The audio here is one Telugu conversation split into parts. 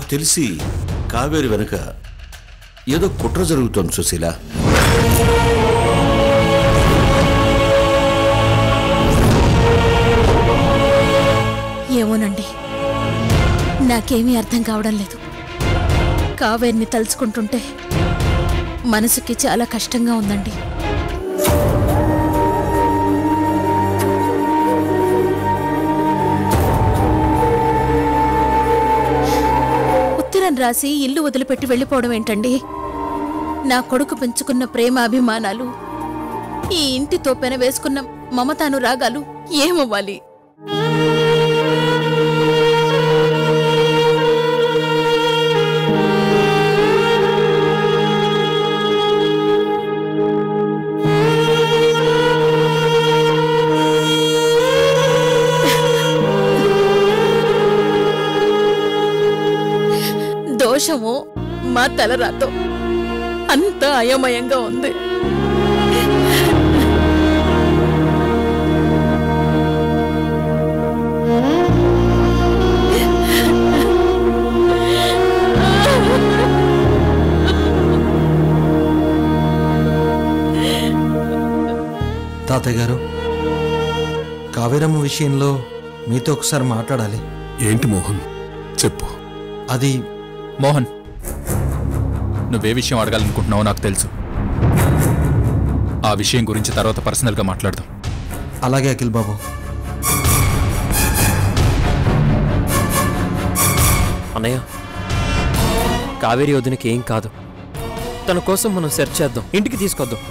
తెలిసి కావేరి వెనుక ఏదో కుట్ర జరుగుతోంది సుశీల. ఏమోనండి, నాకేమీ అర్థం కావడం లేదు. కావేరిని తలుచుకుంటుంటే మనసుకి చాలా కష్టంగా ఉందండి. ఉత్తరం రాసి ఇల్లు వదిలిపెట్టి వెళ్ళిపోవడం ఏంటండి? నా కొడుకు పెంచుకున్న ప్రేమ అభిమానాలు, ఈ ఇంటితో పెన వేసుకున్న మమతాను రాగాలు ఏమవ్వాలి? దోషమో మా తలరాతో అంత అయోమయంగా ఉంది. తాతయ్య గారు, కావేరమ్మ విషయంలో మీతో ఒకసారి మాట్లాడాలి. ఏంటి మోహన్, చెప్పు. అది మోహన్, నువ్వే విషయం అడగాలనుకుంటున్నావో నాకు తెలుసు. ఆ విషయం గురించి తర్వాత పర్సనల్గా మాట్లాడదాం. అలాగే అఖిల్ బాబు. అన్నయ్య, కావేరి వదినకి ఏం కాదు. తన కోసం మనం సెర్చ్ చేద్దాం, ఇంటికి తీసుకొద్దాం.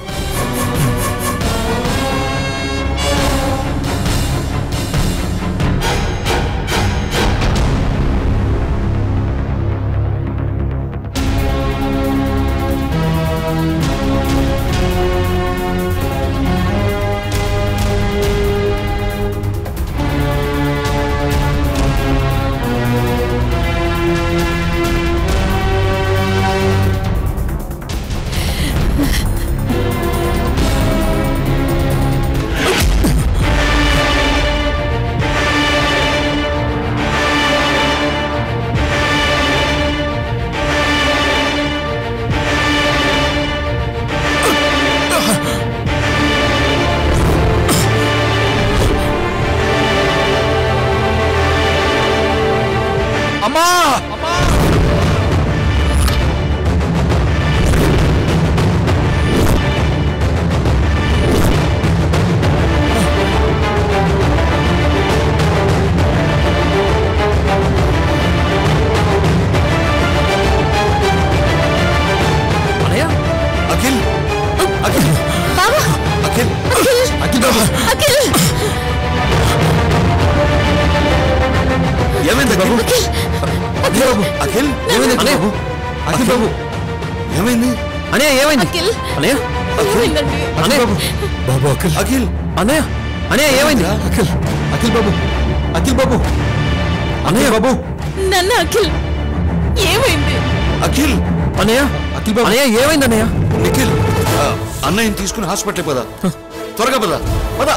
అన్నయ్యని తీసుకుని హాస్పిటల్ పదా, త్వరగా పదా పదా.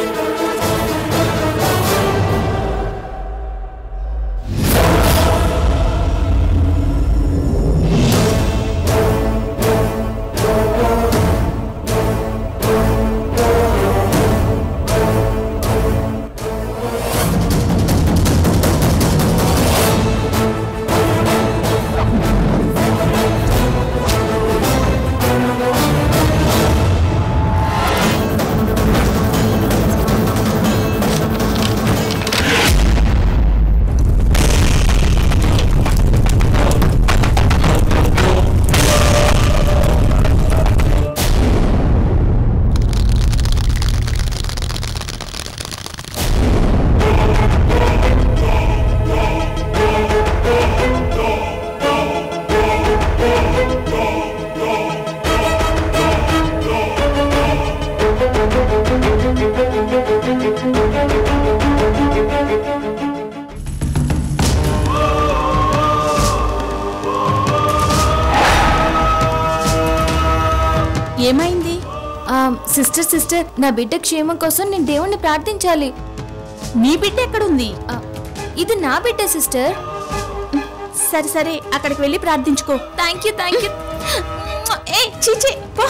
ఏమైంది? సిస్టర్, నా బిడ్డ క్షేమం కోసం నేను దేవుణ్ణి ప్రార్థించాలి. నీ బిడ్డ ఎక్కడుంది? ఇది నా బిడ్డ సిస్టర్. సరే సరే అక్కడికి వెళ్ళి ప్రార్థించుకో. Thank you thank you. ఏ చీచే పో.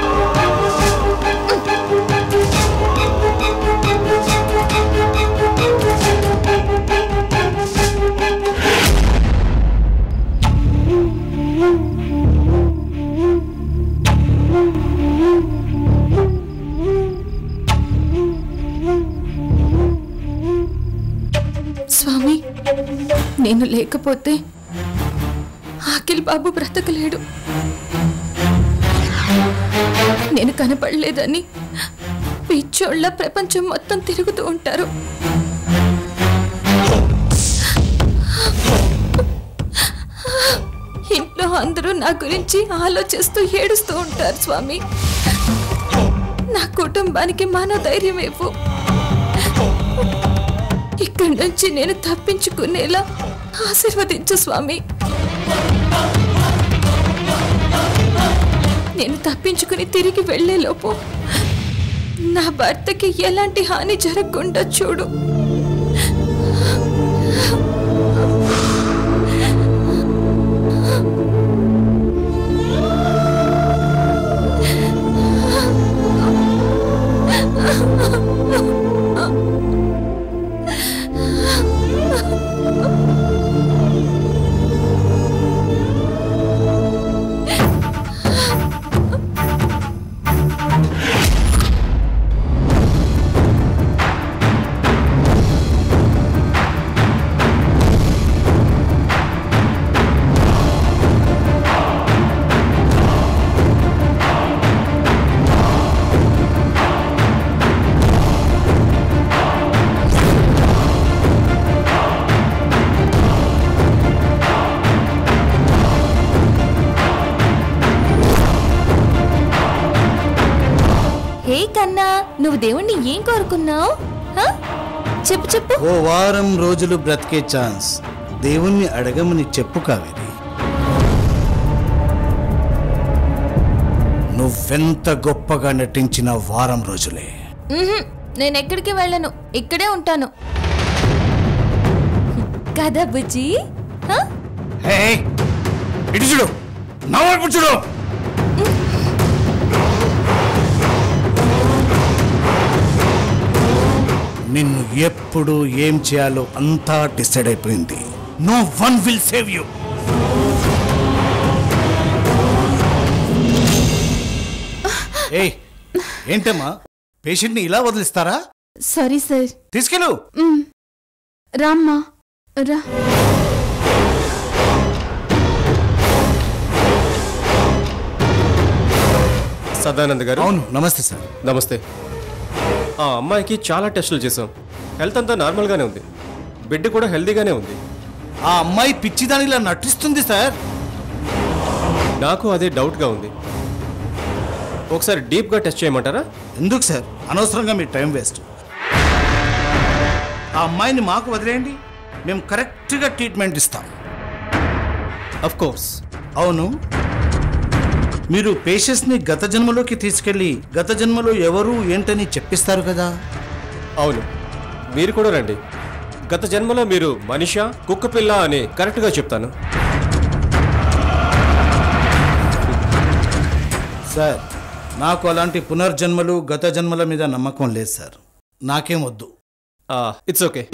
స్వామి, నేను లేకపోతే అఖిల్ బాబు బ్రతకలేడు. నేను కనపడలేదని పిచ్చోళ్ళ ప్రపంచం మొత్తం తిరుగుతూ ఉంటారు. ఇంట్లో అందరూ నా గురించి ఆలోచిస్తూ ఏడుస్తూ ఉంటారు. స్వామి, నా కుటుంబానికి మనోధైర్యం ఇవ్వు. ఇక్కడి నుంచి నేను తప్పించుకునేలా ఆశీర్వదించు స్వామి. నేను తప్పించుకుని తిరిగి వెళ్లేలోపు నా భర్తకి ఎలాంటి హాని జరగకుండా చూడు. హే కన్నా, నువ్వు దేవుణ్ణి ఏం కోరుకున్నావు? చెప్పు చెప్పు. ఓ వారం రోజులు బ్రతికే ఛాన్స్ దేవుణ్ణి అడగమని చెప్పు కావేరి. నువ్వెంత గొప్పగా నటించిన వారం రోజులే. నేను ఎక్కడికి వెళ్ళను, ఇక్కడే ఉంటాను కదా బుజ్జి. హే, ఇటు చూడు, నా వైపు చూడు. నిన్ను ఎప్పుడు ఏం చేయాలో అంతా డిసైడ్ అయిపోయింది. No one will save you. ఏయ్, ఏంటమ్మా, పేషెంట్ని ఇలా వదిలిస్తారా? Sorry sir. తీసుకెళ్ళు. రామ్మా రా. సదానంద్ గారు. అవును, నమస్తే సార్. నమస్తే. ఆ అమ్మాయికి చాలా టెస్టులు చేసాం. హెల్త్ అంతా నార్మల్గానే ఉంది. బిడ్డ కూడా హెల్తీగానే ఉంది. ఆ అమ్మాయి పిచ్చిదానిలా నటిస్తుంది సార్. నాకు అదే డౌట్గా ఉంది. ఒకసారి డీప్గా టెస్ట్ చేయమంటారా? ఎందుకు సార్, అనవసరంగా మీ టైం వేస్ట్. ఆ అమ్మాయిని మాకు వదిలేయండి, మేము కరెక్ట్గా ట్రీట్మెంట్ ఇస్తాం. Of course. అవును, మీరు పేషెంట్స్ని గత జన్మలోకి తీసుకెళ్ళి గత జన్మలో ఎవరు ఏంటని చెప్పిస్తారు కదా? అవును, మీరు కూడా రండి. గత జన్మలో మీరు మనిషా కుక్క పిల్ల అని కరెక్ట్గా చెప్తాను. సార్, నాకు అలాంటి పునర్జన్మలు గత జన్మల మీద నమ్మకం లేదు సార్. నాకేం వద్దు. It's okay.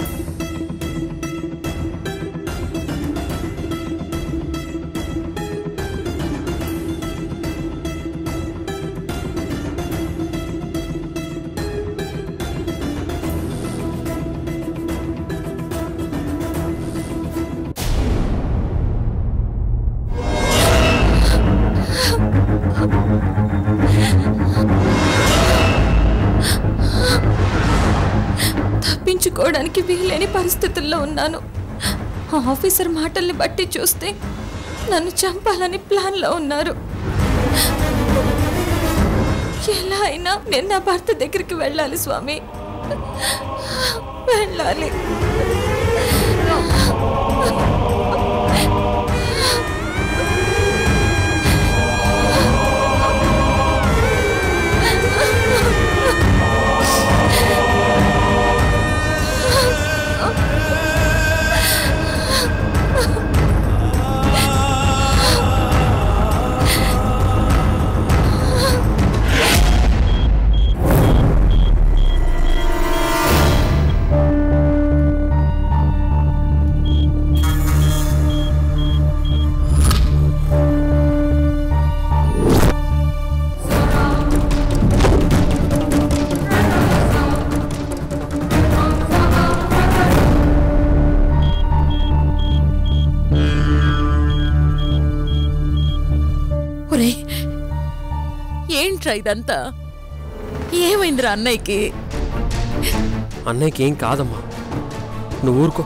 తప్పించుకోవడానికి వీలేని పరిస్థితుల్లో ఉన్నాను. ఆ ఆఫీసర్ మాటల్ని బట్టి చూస్తే నన్ను చంపాలని ప్లాన్లో ఉన్నారు. ఎలా అయినా నేను నా భర్త దగ్గరికి వెళ్ళాలి స్వామి, వెళ్ళాలి. ఏంట్రా ఇదంతా? ఏమైందిరా అన్నయ్యకి? అన్నయ్యకి ఏం కాదమ్మా, నువ్వు ఊరుకో.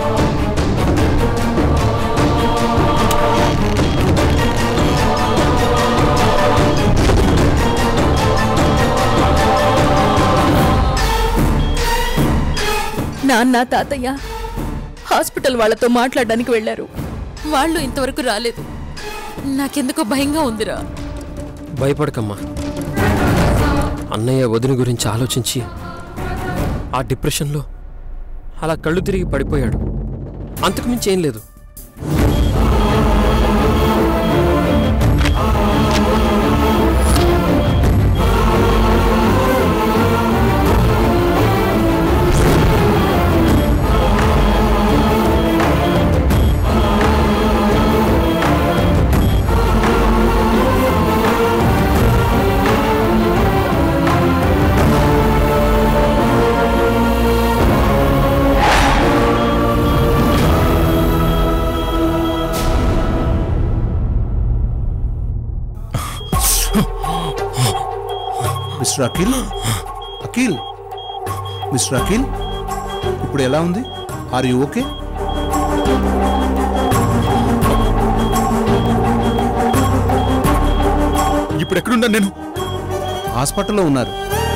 నాన్న తాతయ్య హాస్పిటల్ వాళ్ళతో మాట్లాడడానికి వెళ్ళారు. వాళ్ళు ఇంతవరకు రాలేదు. నాకెందుకో భయంగా ఉందిరా. భయపడకమ్మా, అన్నయ్య వదిన గురించి ఆలోచించి ఆ డిప్రెషన్లో అలా కళ్ళు తిరిగి పడిపోయాడు. అంతకుమించి ఏం లేదు. మిస్టర్ అఖిల్, అఖిల్, మిస్టర్ అఖిల్, ఇప్పుడు ఎలా ఉంది? Are you okay? ఇప్పుడు ఎక్కడున్నాను నేను? హాస్పిటల్లో ఉన్నారు.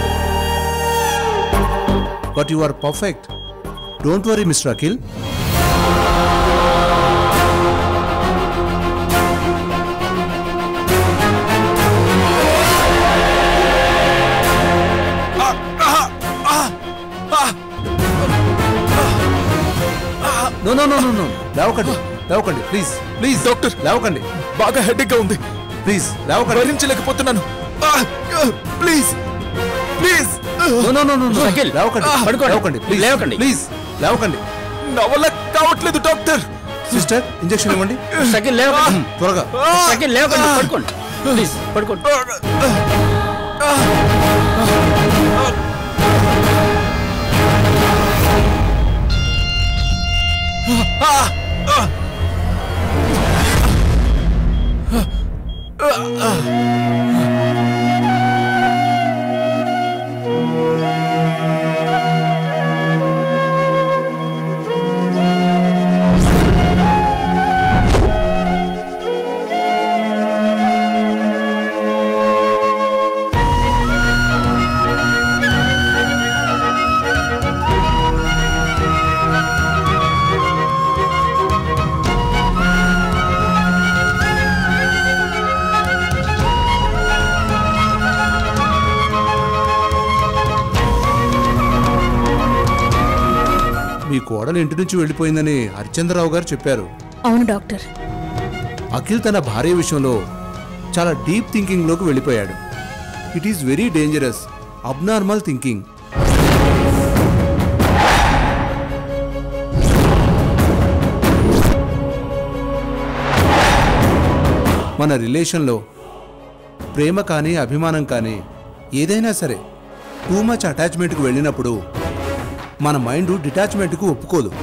But you are perfect. Don't worry mister Akhil. No no no no no, లేవకండి, లేవకండి, ప్లీజ్ ప్లీజ్ డాక్టర్, లేవకండి. బాగా హెడేక్ గా ఉంది. ప్లీజ్ లేవకండి. భరించలేకపోతున్నాను. Please please. No no no no, Akhil, లేవకండి, పడుకోండి. లేవకండి, ప్లీజ్ లేవకండి. ప్లీజ్ లేవకండి. నా వల్ల కావట్లేదు డాక్టర్. సిస్టర్, ఇంజెక్షన్ ఇవ్వండి. అఖిల్ లేవకండి. త్వరగా. అఖిల్ లేవకండి, పడుకోండి ప్లీజ్, పడుకోండి. మీ కోడలు ఇంటి నుంచి వెళ్ళిపోయిందని హరిచంద్రరావు గారు చెప్పారు. అవును డాక్టర్. అఖిల్ తన భార్య విషయంలో చాలా డీప్ థింకింగ్ లోకి వెళ్ళిపోయాడు. It is very dangerous, abnormal thinking. మన రిలేషన్లో ప్రేమ కానీ అభిమానం కానీ ఏదైనా సరే టూ మచ్ అటాచ్మెంట్కి వెళ్ళినప్పుడు మన మైండ్ డిటాచ్మెంట్కు ఒప్పుకోదు.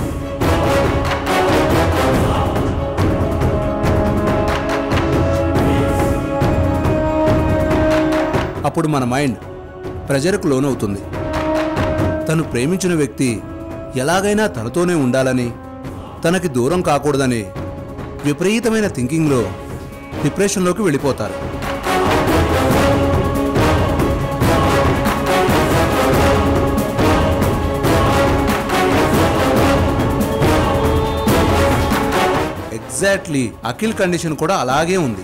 అప్పుడు మన మైండ్ ప్రెజర్కు లోనవుతుంది. తను ప్రేమించిన వ్యక్తి ఎలాగైనా తనతోనే ఉండాలని, తనకి దూరం కాకూడదని విపరీతమైన థింకింగ్లో డిప్రెషన్లోకి వెళ్ళిపోతారు. ఎగ్జాక్ట్లీ అఖిల్ కండిషన్ కూడా అలాగే ఉంది.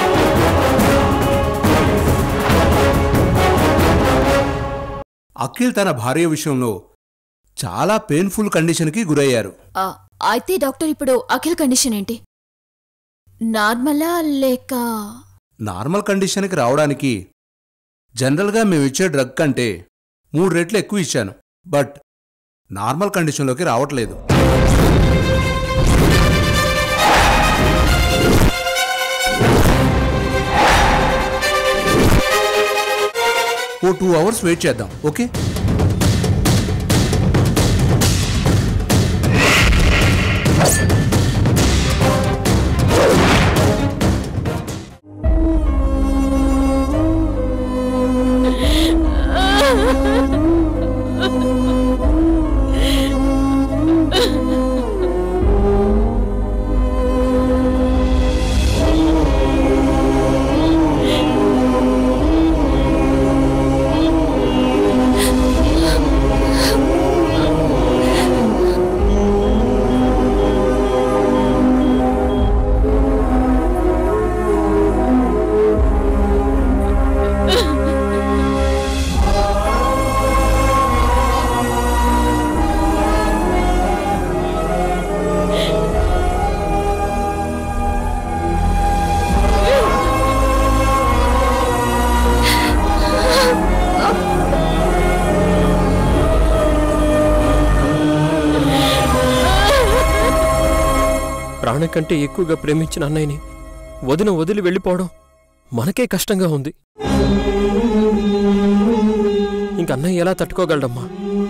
అఖిల్ తన భార్య విషయంలో చాలా పెయిన్ఫుల్ కండిషన్కి గురయ్యారు. అయితే డాక్టర్ ఇప్పుడు అఖిల్ కండిషన్ ఏంటి? నార్మలా లేక? నార్మల్ కండిషన్కి రావడానికి జనరల్గా మేము ఇచ్చే డ్రగ్ కంటే 3 రెట్లు ఎక్కువ ఇచ్చాను. బట్ నార్మల్ కండిషన్లోకి రావట్లేదు. ఓ 2 అవర్స్ వెయిట్ చేద్దాం, ఓకే? ప్రాణం కంటే ఎక్కువగా ప్రేమించిన అన్నయ్యని వదిలి వెళ్ళిపోవడం మనకే కష్టంగా ఉంది. ఇంక అన్నయ్య ఎలా తట్టుకోగలడమ్మా?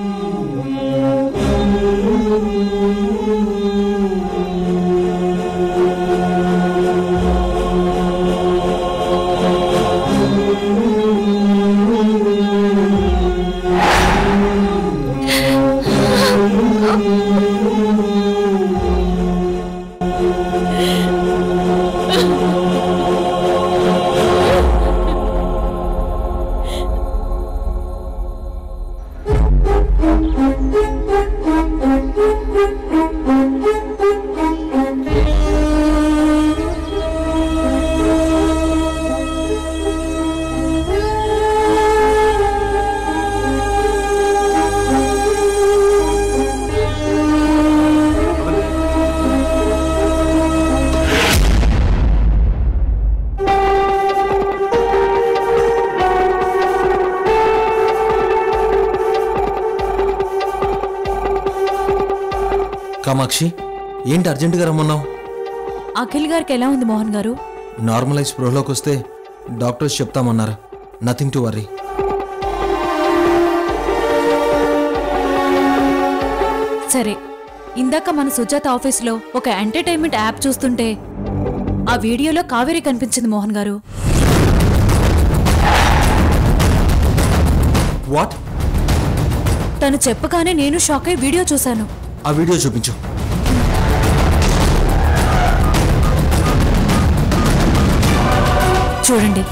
కామాక్షి, ఏంటి అర్జెంటుగా రమ్మన్నావు? అఖిల్ గారికి ఎలా ఉంది మోహన్ గారు? నార్మలైజ్ స్పృహలోకి వస్తే డాక్టర్స్ చెప్తామన్నారు. Nothing to worry. సరే, ఇందాక మన సుజాత ఆఫీస్లో ఒక ఎంటర్టైన్మెంట్ యాప్ చూస్తుంటే ఆ వీడియోలో కావేరి కనిపించింది మోహన్ గారు. వాట్? తను చెప్పగానే నేను షాక్ అయి వీడియో చూశాను. ఆ వీడియో చూపించు. చూడండి.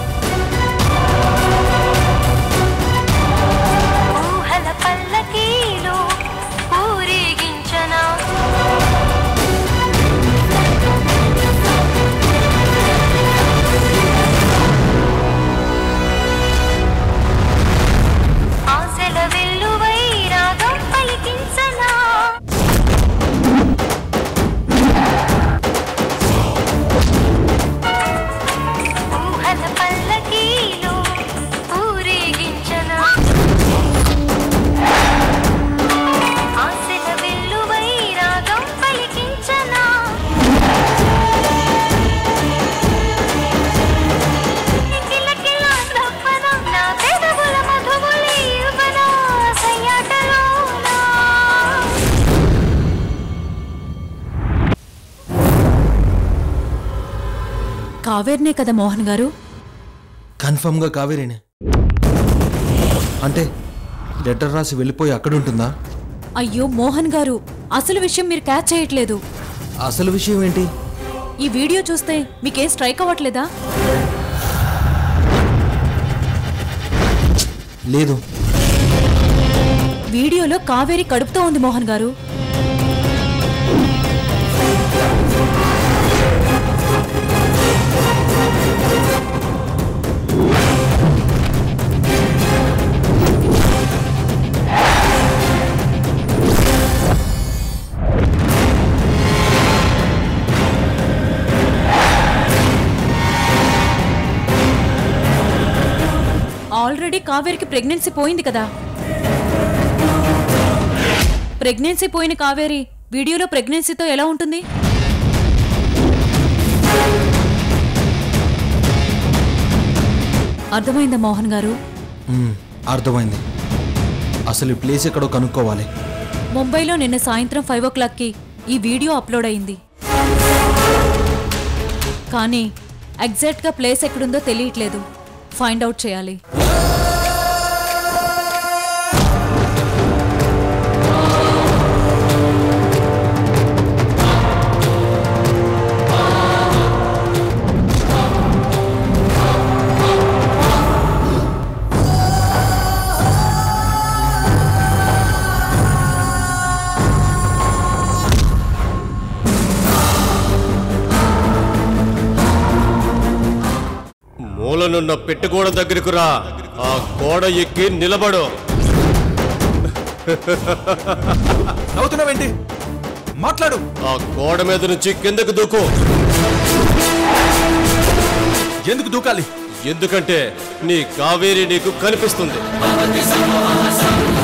కావేరినే కదా మోహన్ గారు? కన్ఫర్మ్గా కావేరినే. అంటే లెటర్ రాసి వెళ్ళిపోయి అక్కడుంటుందా? అయ్యో మోహన్ గారు, అసలు విషయం మీరు క్యాచ్ చేయట్లేదు. అసలు విషయం ఏంటి? ఈ వీడియో చూస్తే మీకేం స్ట్రైక్ అవ్వట్లేదా? లేదు. వీడియోలో కావేరి కడుపుతో ఉంది మోహన్ గారు. ఆల్రెడీ కావేరికి ప్రెగ్నెన్సీ పోయింది కదా. ప్రెగ్నెన్సీ పోయిన కావేరి వీడియోలో ప్రెగ్నెన్సీతో ఎలా ఉంటుంది? అర్థమైందా మోహన్ గారు? అర్థమైంది. అసలు ఈ ప్లేస్ ఎక్కడో కనుక్కోవాలి. ముంబైలో నిన్న సాయంత్రం 5 o'clockకి ఈ వీడియో అప్లోడ్ అయింది. కానీ ఎగ్జాక్ట్గా ప్లేస్ ఎక్కడుందో తెలియట్లేదు. ఫైండ్ అవుట్ చేయాలి. మూలనున్న పెట్టుగోడ దగ్గరకు రా. ఆ గోడ ఎక్కి నిలబడు. నవ్వుతున్నావేంటి? మాట్లాడు. ఆ గోడ మీద నుంచి కిందకు దూకు. ఎందుకు దూకాలి? ఎందుకంటే నీ కావేరి నీకు కనిపిస్తుంది.